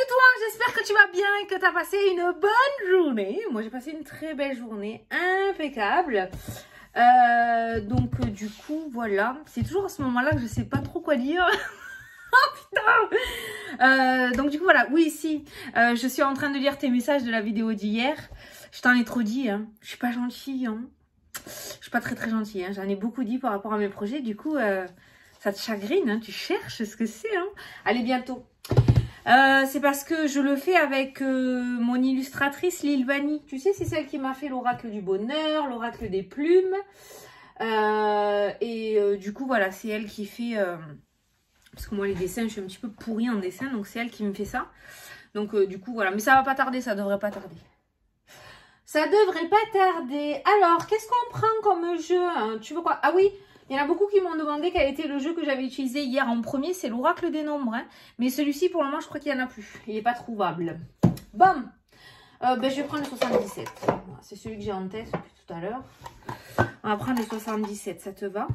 toi, j'espère que tu vas bien et que tu as passé une bonne journée. Moi, j'ai passé une très belle journée, impeccable. Du coup, voilà. C'est toujours à ce moment-là que je sais pas trop quoi dire. Oh putain donc du coup, voilà. Oui, si. Je suis en train de lire tes messages de la vidéo d'hier. Je t'en ai trop dit, hein. Je suis pas gentille, hein. Je suis pas très gentille, hein. J'en ai beaucoup dit par rapport à mes projets. Du coup, ça te chagrine, hein. Tu cherches ce que c'est, hein. Allez, bientôt. C'est parce que je le fais avec mon illustratrice Lil Vanny. Tu sais, c'est celle qui m'a fait l'oracle du bonheur, l'oracle des plumes. Du coup, voilà, c'est elle qui fait... parce que moi, les dessins, je suis un petit peu pourrie en dessin. Donc, c'est elle qui me fait ça. Donc, du coup, voilà. Mais ça va pas tarder, ça devrait pas tarder. Ça devrait pas tarder. Alors, qu'est-ce qu'on prend comme jeu, hein? Tu veux quoi? Ah oui, il y en a beaucoup qui m'ont demandé quel était le jeu que j'avais utilisé hier en premier. C'est l'oracle des nombres, hein. Mais celui-ci, pour le moment, je crois qu'il n'y en a plus. Il n'est pas trouvable. Bon. Je vais prendre le 77. Voilà, c'est celui que j'ai en tête depuis tout à l'heure. On va prendre le 77. Ça te va?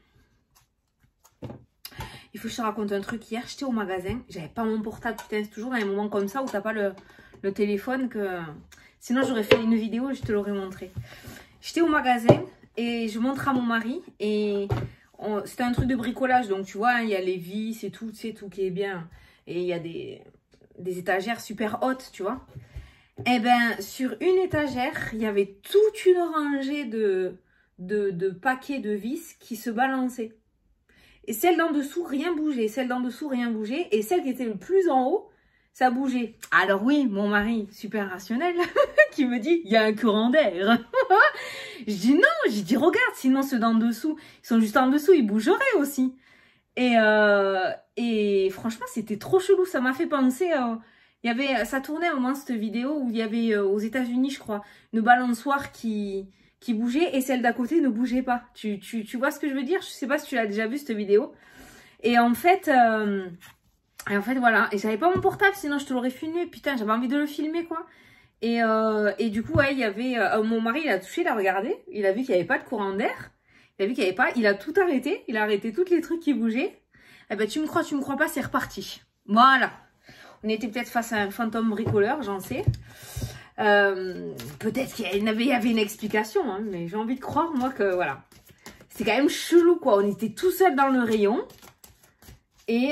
Il faut que je te raconte un truc. Hier, j'étais au magasin. J'avais pas mon portable. Putain, c'est toujours dans les moments comme ça où t'as pas le téléphone que... Sinon, j'aurais fait une vidéo et je te l'aurais montré. J'étais au magasin et je montre à mon mari. Et c'était un truc de bricolage. Donc, tu vois, hein, il y a les vis et tout, c'est tout qui est bien. Et il y a des étagères super hautes, tu vois. Et ben, sur une étagère, il y avait toute une rangée de paquets de vis qui se balançaient. Et celle d'en dessous, rien bougeait. Celle d'en dessous, rien bougeait. Et celle qui était le plus en haut, ça bougeait. Alors oui, mon mari, super rationnel, qui me dit, il y a un courant d'air. Je dis non, j'ai dit regarde, sinon ceux d'en dessous, ils sont juste en dessous, ils bougeraient aussi. Et franchement, c'était trop chelou, ça m'a fait penser, ça tournait au moment cette vidéo où il y avait aux États-Unis, je crois, une balançoire qui bougeait et celle d'à côté ne bougeait pas. Tu vois ce que je veux dire? Je sais pas si tu l'as déjà vu cette vidéo. Et en fait, voilà. Et j'avais pas mon portable, sinon je te l'aurais filmé. Putain, j'avais envie de le filmer, quoi. Et du coup, ouais, il y avait... mon mari, il a touché, il a regardé. Il a vu qu'il n'y avait pas de courant d'air. Il a vu qu'il n'y avait pas... Il a tout arrêté. Il a arrêté tous les trucs qui bougeaient. Eh ben, tu me crois pas, c'est reparti. Voilà. On était peut-être face à un fantôme bricoleur, j'en sais. Peut-être qu'il y avait une explication, hein, mais j'ai envie de croire, moi, que voilà. C'est quand même chelou, quoi. On était tout seul dans le rayon. Et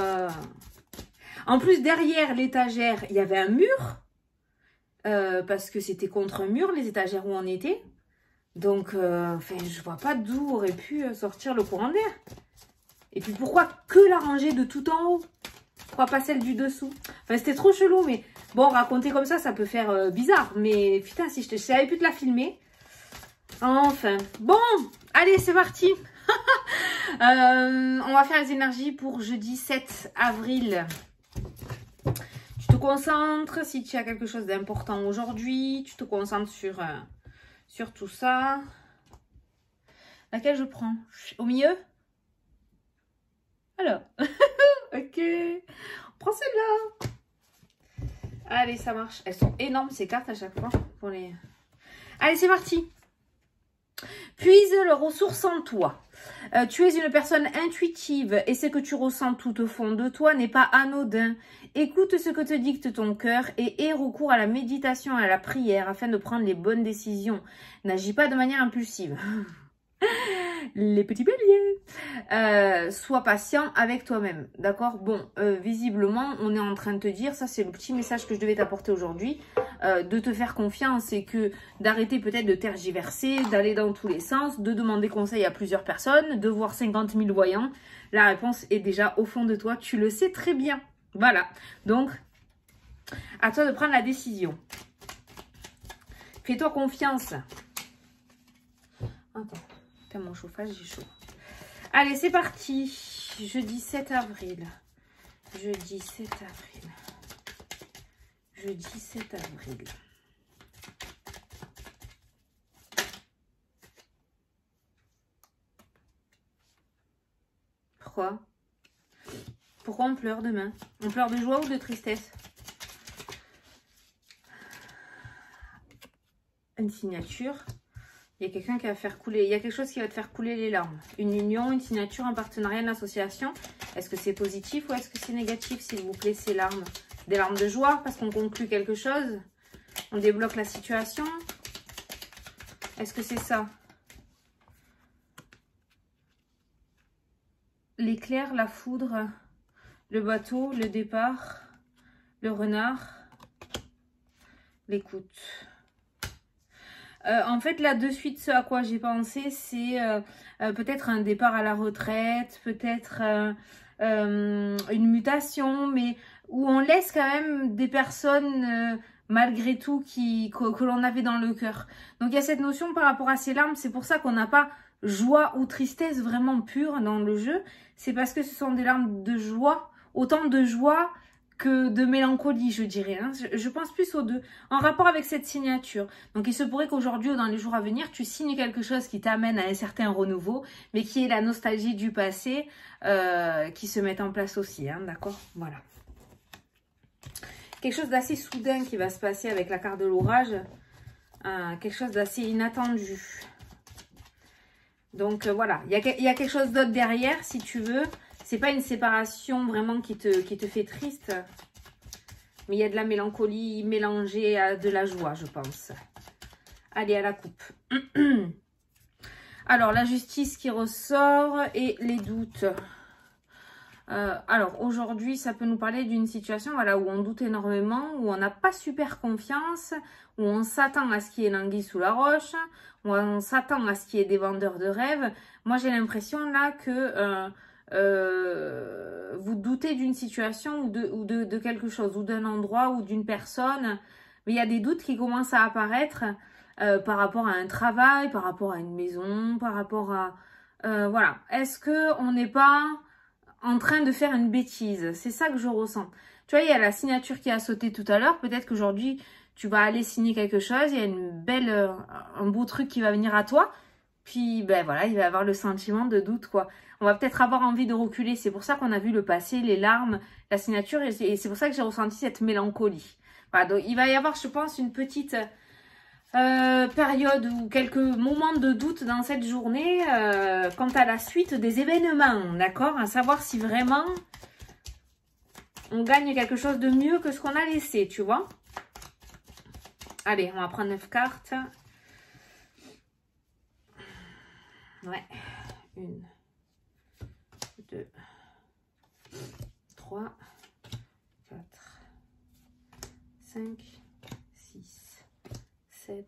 en plus, derrière l'étagère, il y avait un mur. Parce que c'était contre un mur, les étagères où on était. Donc, je vois pas d'où aurait pu sortir le courant d'air. Et puis, pourquoi que la rangée de tout en haut? Pourquoi pas celle du dessous? Enfin, c'était trop chelou, mais bon, raconter comme ça peut faire bizarre. Mais putain, si je savais plus te la filmer. Enfin, bon, allez, c'est parti. On va faire les énergies pour jeudi 7 avril. Tu te concentres si tu as quelque chose d'important aujourd'hui. Tu te concentres sur tout ça. Laquelle je prends? Au milieu? Alors, ok. On prend celle-là. Allez, ça marche. Elles sont énormes, ces cartes, à chaque fois. Pour les... Allez, c'est parti. Puise les ressources en toi. Tu es une personne intuitive et ce que tu ressens tout au fond de toi n'est pas anodin. Écoute ce que te dicte ton cœur et aie recours à la méditation et à la prière afin de prendre les bonnes décisions. N'agis pas de manière impulsive. Les petits béliers. Sois patient avec toi-même. D'accord? Bon, visiblement, on est en train de te dire, ça c'est le petit message que je devais t'apporter aujourd'hui, de te faire confiance et que d'arrêter peut-être de tergiverser, d'aller dans tous les sens, de demander conseil à plusieurs personnes, de voir 50 000 voyants. La réponse est déjà au fond de toi, tu le sais très bien. Voilà, donc, à toi de prendre la décision. Fais-toi confiance. Attends. Mon chauffage, j'ai chaud. Allez, c'est parti. Jeudi 7 avril. Jeudi 7 avril. Jeudi 7 avril. Pourquoi on pleure demain? On pleure de joie ou de tristesse? Une signature. Il y a quelqu'un qui va faire couler, il y a quelque chose qui va te faire couler les larmes. Une union, une signature, un partenariat, une association. Est-ce que c'est positif ou est-ce que c'est négatif, s'il vous plaît, ces larmes? Des larmes de joie parce qu'on conclut quelque chose. On débloque la situation. Est-ce que c'est ça? L'éclair, la foudre, le bateau, le départ, le renard, l'écoute. En fait, là, de suite, ce à quoi j'ai pensé, c'est peut-être un départ à la retraite, peut-être une mutation, mais où on laisse quand même des personnes, malgré tout, que l'on avait dans le cœur. Donc, il y a cette notion par rapport à ces larmes, c'est pour ça qu'on n'a pas joie ou tristesse vraiment pure dans le jeu. C'est parce que ce sont des larmes de joie, autant de joie que de mélancolie, je dirais. Hein. Je pense plus aux deux, en rapport avec cette signature. Donc, il se pourrait qu'aujourd'hui ou dans les jours à venir, tu signes quelque chose qui t'amène à un certain renouveau, mais qui est la nostalgie du passé qui se met en place aussi. Hein, d'accord? Voilà. Quelque chose d'assez soudain qui va se passer avec la carte de l'orage. Quelque chose d'assez inattendu. Donc, voilà. Il y a quelque chose d'autre derrière, si tu veux. C'est pas une séparation vraiment qui te fait triste. Mais il y a de la mélancolie mélangée à de la joie, je pense. Allez, à la coupe. Alors, la justice qui ressort et les doutes. Alors, aujourd'hui, ça peut nous parler d'une situation voilà, où on doute énormément, où on n'a pas super confiance, où on s'attend à ce qu'il y ait l'anguille sous la roche, où on s'attend à ce qu'il y ait des vendeurs de rêves. Moi, j'ai l'impression là que vous doutez d'une situation ou de quelque chose, ou d'un endroit, ou d'une personne. Mais il y a des doutes qui commencent à apparaître par rapport à un travail, par rapport à une maison, par rapport à... voilà. Est-ce qu'on n'est pas en train de faire une bêtise? C'est ça que je ressens. Tu vois, il y a la signature qui a sauté tout à l'heure. Peut-être qu'aujourd'hui, tu vas aller signer quelque chose. Il y a un beau truc qui va venir à toi. Puis, ben voilà, il va y avoir le sentiment de doute, quoi. On va peut-être avoir envie de reculer. C'est pour ça qu'on a vu le passé, les larmes, la signature. Et c'est pour ça que j'ai ressenti cette mélancolie. Voilà, donc il va y avoir, je pense, une petite période ou quelques moments de doute dans cette journée quant à la suite des événements, d'accord? À savoir si vraiment on gagne quelque chose de mieux que ce qu'on a laissé, tu vois? Allez, on va prendre 9 cartes. Ouais. 1, 2, 3, 4, 5, 6, 7,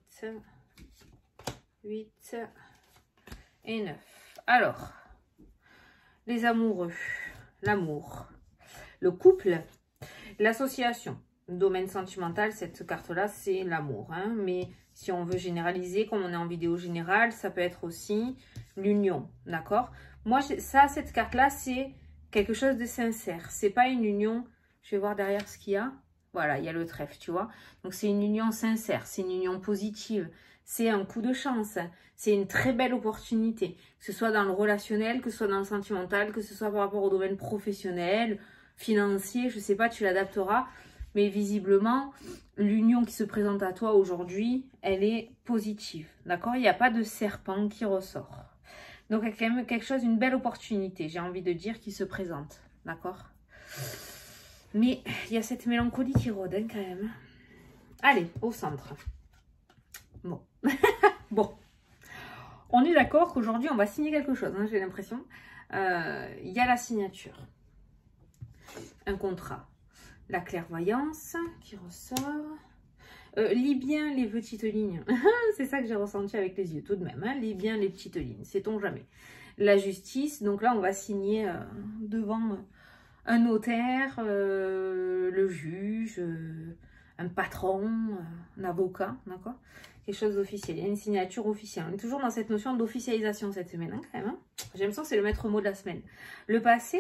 8 et 9. Alors, les amoureux, l'amour, le couple, l'association, domaine sentimental, cette carte-là, c'est l'amour. Hein, mais si on veut généraliser, comme on est en vidéo générale, ça peut être aussi l'union, d'accord? Moi, cette carte-là, c'est quelque chose de sincère. C'est pas une union, je vais voir derrière ce qu'il y a. Voilà, il y a le trèfle, tu vois. Donc, c'est une union sincère, c'est une union positive. C'est un coup de chance, c'est une très belle opportunité. Que ce soit dans le relationnel, que ce soit dans le sentimental, que ce soit par rapport au domaine professionnel, financier, je sais pas, tu l'adapteras. Mais visiblement, l'union qui se présente à toi aujourd'hui, elle est positive, d'accord? Il n'y a pas de serpent qui ressort. Donc, il y a quand même quelque chose, une belle opportunité, j'ai envie de dire, qui se présente, d'accord? Mais il y a cette mélancolie qui rôde, hein, quand même. Allez, au centre. Bon. Bon. On est d'accord qu'aujourd'hui, on va signer quelque chose, hein, j'ai l'impression. Il y a la signature. Un contrat. La clairvoyance qui ressort. Lis bien les petites lignes. C'est ça que j'ai ressenti avec les yeux tout de même. Hein. Lis bien les petites lignes, sait-on jamais. La justice, donc là on va signer devant un notaire, le juge, un patron, un avocat, d'accord? Quelque chose d'officiel, il y a une signature officielle. On est toujours dans cette notion d'officialisation cette semaine, hein, quand même. Hein. J'ai l'impression que c'est le maître mot de la semaine. Le passé...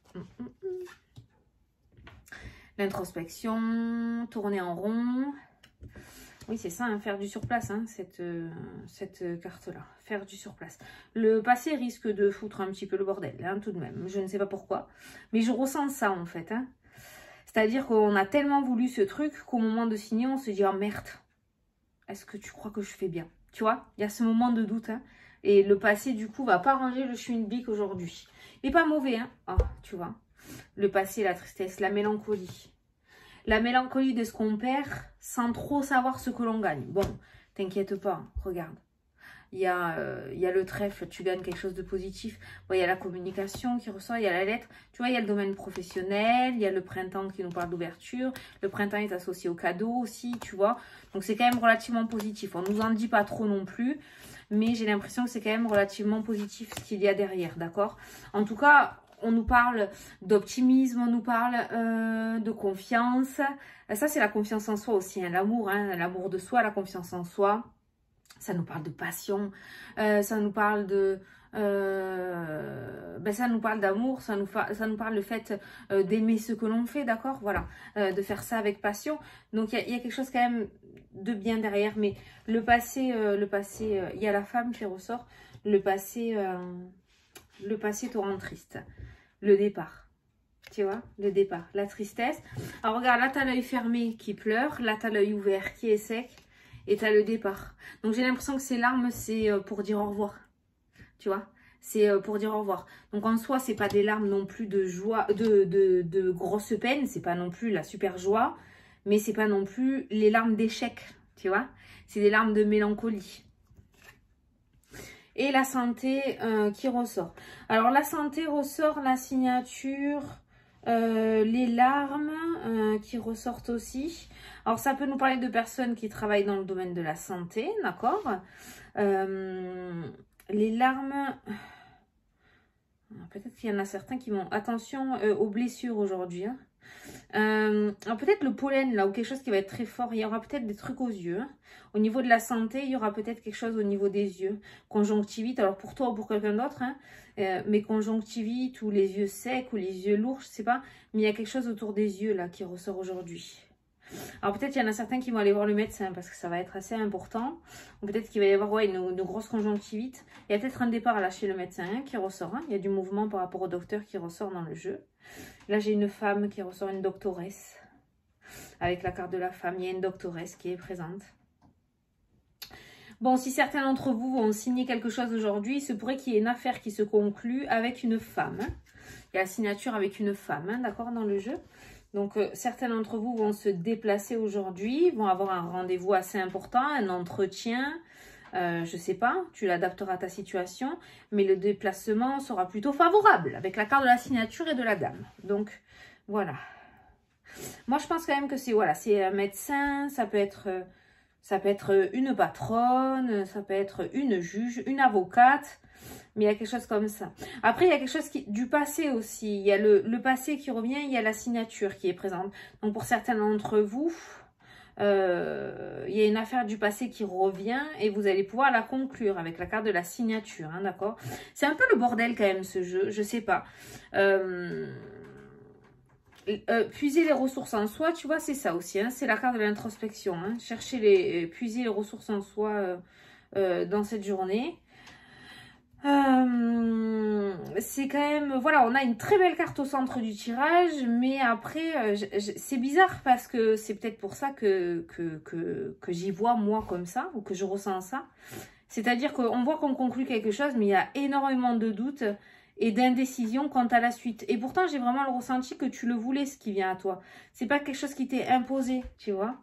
L'introspection, tourner en rond. Oui, c'est ça, hein, faire du surplace, hein, cette carte-là. Faire du surplace. Le passé risque de foutre un petit peu le bordel, hein, tout de même. Je ne sais pas pourquoi. Mais je ressens ça, en fait. Hein. C'est-à-dire qu'on a tellement voulu ce truc qu'au moment de signer, on se dit « Oh merde, est-ce que tu crois que je fais bien ?» Tu vois, il y a ce moment de doute. Hein. Et le passé, du coup, va pas ranger le schmilblick aujourd'hui. Il n'est pas mauvais, hein. Oh, tu vois. Le passé, la tristesse, la mélancolie. la mélancolie de ce qu'on perd sans trop savoir ce que l'on gagne. Bon, t'inquiète pas, regarde. Il y a le trèfle, tu gagnes quelque chose de positif. Bon, il y a la communication qui ressort, il y a la lettre. Tu vois, il y a le domaine professionnel, il y a le printemps qui nous parle d'ouverture. Le printemps est associé au cadeau aussi, tu vois. Donc, c'est quand même relativement positif. On ne nous en dit pas trop non plus, mais j'ai l'impression que c'est quand même relativement positif ce qu'il y a derrière, d'accord? En tout cas, on nous parle d'optimisme, on nous parle de confiance. Ça, c'est la confiance en soi aussi, hein, l'amour, hein, l'amour de soi, la confiance en soi. Ça nous parle de passion, ça nous parle de... ça nous parle d'amour, ça nous parle le fait d'aimer ce que l'on fait, d'accord? Voilà, de faire ça avec passion. Donc, il y a quelque chose quand même de bien derrière. Mais le passé, il y a la femme qui ressort. Le passé te rend triste. Le départ, tu vois, le départ, la tristesse. Alors, regarde, là, tu as l'œil fermé qui pleure. Là, tu as l'œil ouvert qui est sec. Et tu as le départ. Donc, j'ai l'impression que ces larmes, c'est pour dire au revoir. Tu vois, c'est pour dire au revoir. Donc, en soi, c'est pas des larmes non plus de joie, de grosse peine. C'est pas non plus la super joie. Mais c'est pas non plus les larmes d'échec. Tu vois, c'est des larmes de mélancolie. Et la santé qui ressort. Alors, la santé ressort, la signature... les larmes qui ressortent aussi. Alors, ça peut nous parler de personnes qui travaillent dans le domaine de la santé, d'accord? Les larmes... Peut-être qu'il y en a certains qui vont... Attention aux blessures aujourd'hui. Hein. Alors, peut-être le pollen, là, ou quelque chose qui va être très fort. Il y aura peut-être des trucs aux yeux. Hein. Au niveau de la santé, il y aura peut-être quelque chose au niveau des yeux. Conjonctivite, alors pour toi ou pour quelqu'un d'autre, hein, mais conjonctivite ou les yeux secs ou les yeux lourds, je sais pas. Mais il y a quelque chose autour des yeux, là, qui ressort aujourd'hui. Alors peut-être il y en a certains qui vont aller voir le médecin parce que ça va être assez important. Ou peut-être qu'il va y avoir ouais, une grosse conjonctivite. Il y a peut-être un départ là chez le médecin hein, qui ressort. Hein. Il y a du mouvement par rapport au docteur qui ressort dans le jeu. Là j'ai une femme qui ressort, une doctoresse. Avec la carte de la femme, il y a une doctoresse qui est présente. Bon, si certains d'entre vous ont signé quelque chose aujourd'hui, il se pourrait qu'il y ait une affaire qui se conclue avec une femme. Hein. Il y a la signature avec une femme, hein, d'accord, dans le jeu. Donc, certains d'entre vous vont se déplacer aujourd'hui, vont avoir un rendez-vous assez important, un entretien, je sais pas, tu l'adapteras à ta situation, mais le déplacement sera plutôt favorable avec la carte de la signature et de la dame. Donc, voilà. Moi, je pense quand même que c'est voilà, c'est un médecin, ça peut être une patronne, ça peut être une juge, une avocate. Mais il y a quelque chose comme ça. Après, il y a quelque chose du passé aussi. Il y a le passé qui revient, il y a la signature qui est présente. Donc, pour certains d'entre vous, il y a une affaire du passé qui revient et vous allez pouvoir la conclure avec la carte de la signature, hein, d'accord? C'est un peu le bordel quand même, ce jeu, je sais pas. Puiser les ressources en soi, tu vois, c'est ça aussi. Hein, c'est la carte de l'introspection. Hein, puiser les ressources en soi dans cette journée. C'est quand même, voilà, on a une très belle carte au centre du tirage, mais après, c'est bizarre parce que c'est peut-être pour ça que j'y vois moi comme ça, ou que je ressens ça. C'est-à-dire qu'on voit qu'on conclut quelque chose, mais il y a énormément de doutes et d'indécision quant à la suite. Et pourtant, j'ai vraiment le ressenti que tu le voulais, ce qui vient à toi. C'est pas quelque chose qui t'est imposé, tu vois.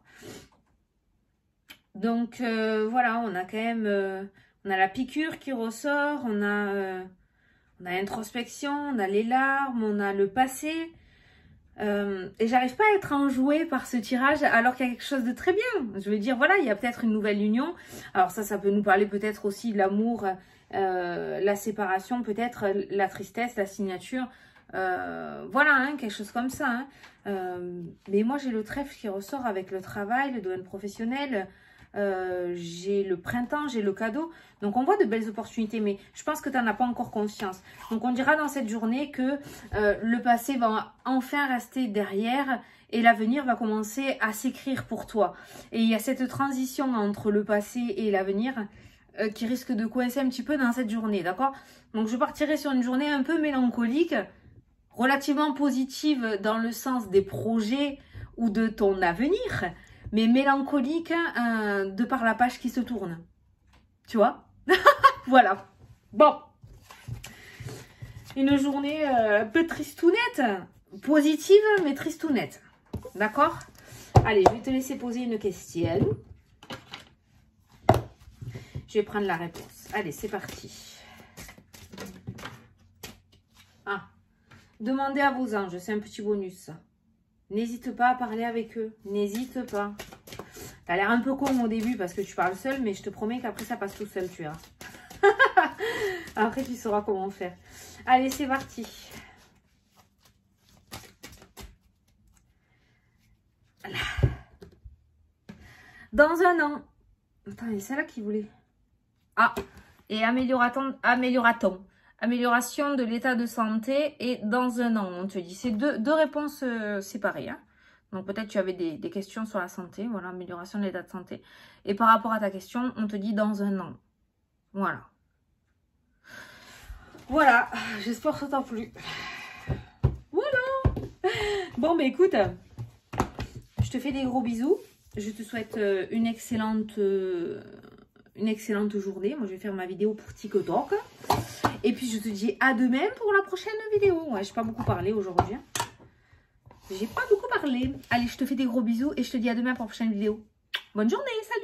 Donc, voilà, on a quand même... on a la piqûre qui ressort, on a l'introspection, on a les larmes, on a le passé. Et j'arrive pas à être enjouée par ce tirage alors qu'il y a quelque chose de très bien. Je veux dire, voilà, il y a peut-être une nouvelle union. Alors ça peut nous parler peut-être aussi de l'amour, la séparation, peut-être la tristesse, la signature. Voilà, hein, quelque chose comme ça. Hein. Mais moi, j'ai le trèfle qui ressort avec le travail, le domaine professionnel. J'ai le printemps, j'ai le cadeau. Donc, on voit de belles opportunités, mais je pense que tu n'en as pas encore conscience. Donc, on dira dans cette journée que le passé va enfin rester derrière et l'avenir va commencer à s'écrire pour toi. Et il y a cette transition entre le passé et l'avenir qui risque de coincer un petit peu dans cette journée, d'accord? Donc, je partirai sur une journée un peu mélancolique, relativement positive dans le sens des projets ou de ton avenir, mais mélancolique de par la page qui se tourne. Tu vois? Voilà. Bon. Une journée un peu tristounette. Positive, mais tristounette. D'accord? Allez, je vais te laisser poser une question. Je vais prendre la réponse. Allez, c'est parti. Ah, demandez à vos anges, c'est un petit bonus ça. N'hésite pas à parler avec eux. N'hésite pas. T'as l'air un peu con au début parce que tu parles seul, mais je te promets qu'après ça passe tout seul, tu verras. Après, tu sauras comment faire. Allez, c'est parti. Voilà. Dans un an. Attends, il y a celle-là qui voulait. Ah, et amélioration de l'état de santé et dans un an, on te dit. C'est deux réponses séparées. Hein. Donc peut-être tu avais des questions sur la santé. Voilà, amélioration de l'état de santé. Et par rapport à ta question, on te dit dans un an. Voilà. Voilà, j'espère que ça t'a plu. Voilà. Bon, bah écoute, je te fais des gros bisous. Je te souhaite une excellente journée. Moi, je vais faire ma vidéo pour TikTok. Et puis, je te dis à demain pour la prochaine vidéo. Ouais, j'ai pas beaucoup parlé aujourd'hui. Hein. J'ai pas beaucoup parlé. Allez, je te fais des gros bisous et je te dis à demain pour la prochaine vidéo. Bonne journée, salut!